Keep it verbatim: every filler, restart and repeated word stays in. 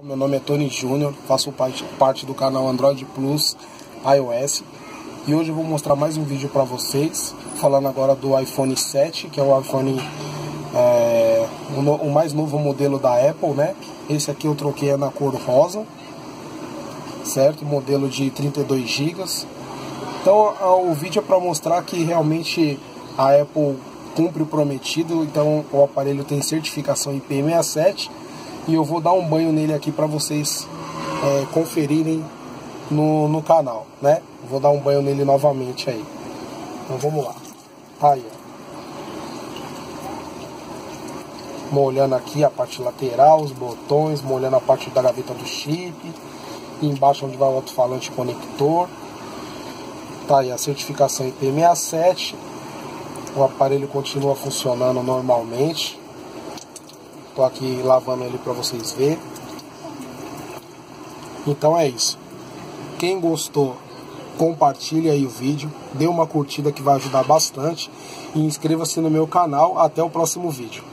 Meu nome é Tony Júnior, faço parte, parte do canal Android Plus iOS e hoje eu vou mostrar mais um vídeo para vocês, falando agora do iPhone sete, que é o iPhone é, o, no, o mais novo modelo da Apple, né? Esse aqui eu troquei na cor rosa, certo? Modelo de trinta e dois gigas. Então o vídeo é para mostrar que realmente a Apple cumpre o prometido, então o aparelho tem certificação I P sessenta e sete e eu vou dar um banho nele aqui para vocês é, conferirem no, no canal, né? Vou dar um banho nele novamente aí. Então vamos lá. Tá aí, ó. Molhando aqui a parte lateral, os botões, molhando a parte da gaveta do chip, e embaixo onde vai o alto-falante conector. Tá aí a certificação I P sessenta e sete. O aparelho continua funcionando normalmente. Tô aqui lavando ele para vocês verem. Então é isso. Quem gostou, compartilhe aí o vídeo, dê uma curtida que vai ajudar bastante e inscreva-se no meu canal. Até o próximo vídeo.